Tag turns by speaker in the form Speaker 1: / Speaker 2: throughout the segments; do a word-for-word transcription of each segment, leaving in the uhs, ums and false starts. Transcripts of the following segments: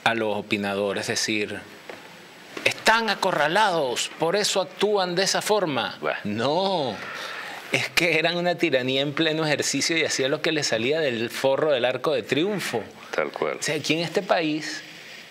Speaker 1: a los opinadores decir, están acorralados, por eso actúan de esa forma. Bueno. No, es que eran una tiranía en pleno ejercicio y hacía lo que les salía del forro del Arco de Triunfo.
Speaker 2: Tal cual.
Speaker 1: O sea, aquí en este país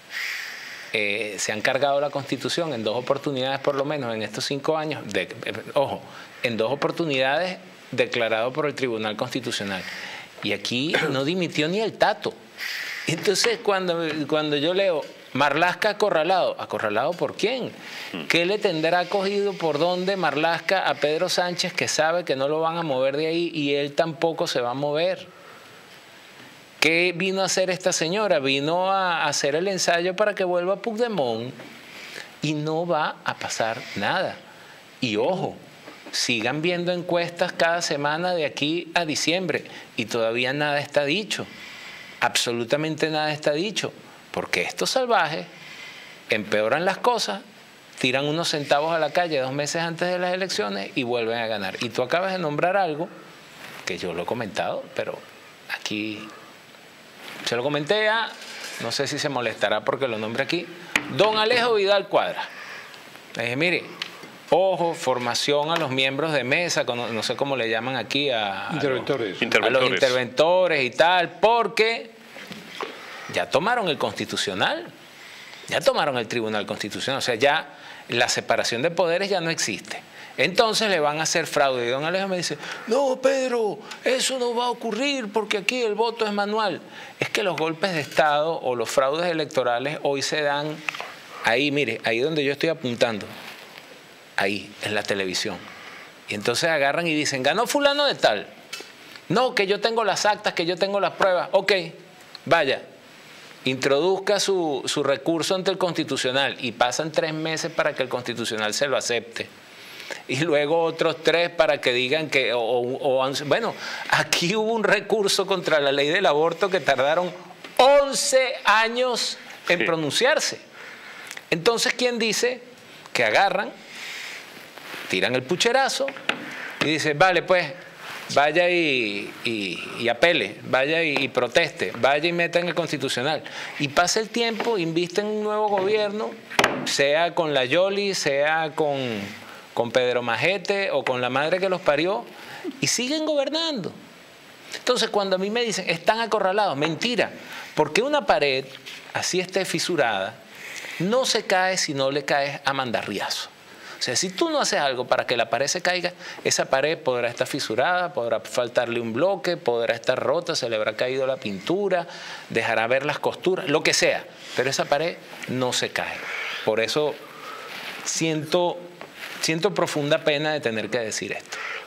Speaker 1: eh, se han cargado la Constitución en dos oportunidades por lo menos en estos cinco años. De, eh, ojo, en dos oportunidades declarado por el Tribunal Constitucional. Y aquí no dimitió ni el Tato. Entonces, cuando, cuando yo leo Marlaska acorralado, ¿acorralado por quién? ¿Qué le tendrá cogido por dónde Marlaska a Pedro Sánchez, que sabe que no lo van a mover de ahí y él tampoco se va a mover? ¿Qué vino a hacer esta señora? Vino a hacer el ensayo para que vuelva Puigdemont y no va a pasar nada. Y ojo, sigan viendo encuestas cada semana de aquí a diciembre y todavía nada está dicho. Absolutamente nada está dicho, porque estos salvajes empeoran las cosas, tiran unos centavos a la calle dos meses antes de las elecciones y vuelven a ganar. Y tú acabas de nombrar algo que yo lo he comentado, pero aquí se lo comenté a, no sé si se molestará porque lo nombre aquí, don Alejo Vidal Cuadra. Le dije, mire, ojo, formación a los miembros de mesa, no sé cómo le llaman aquí a,
Speaker 3: interventores.
Speaker 1: A, los, a los interventores y tal, porque ya tomaron el Constitucional, ya tomaron el Tribunal Constitucional, o sea, ya la separación de poderes ya no existe. Entonces le van a hacer fraude. Y don Alejo me dice, no, Pedro, eso no va a ocurrir porque aquí el voto es manual. Es que los golpes de Estado o los fraudes electorales hoy se dan ahí, mire, ahí donde yo estoy apuntando. Ahí, en la televisión. Y entonces agarran y dicen, ganó fulano de tal. No, que yo tengo las actas, que yo tengo las pruebas. Ok, vaya, introduzca su, su recurso ante el Constitucional y pasan tres meses para que el Constitucional se lo acepte. Y luego otros tres para que digan que... O, o, bueno, aquí hubo un recurso contra la ley del aborto que tardaron once años en pronunciarse. Entonces, ¿quién dice que agarran, tiran el pucherazo y dice, vale, pues, vaya y, y, y apele, vaya y, y proteste, vaya y meta en el Constitucional? Y pasa el tiempo, inviste en un nuevo gobierno, sea con la Yoli, sea con, con Pedro Majete o con la madre que los parió, y siguen gobernando. Entonces, cuando a mí me dicen, están acorralados, mentira, porque una pared, así esté fisurada, no se cae si no le caes a mandarriazo. O sea, si tú no haces algo para que la pared se caiga, esa pared podrá estar fisurada, podrá faltarle un bloque, podrá estar rota, se le habrá caído la pintura, dejará ver las costuras, lo que sea. Pero esa pared no se cae. Por eso siento, siento profunda pena de tener que decir esto.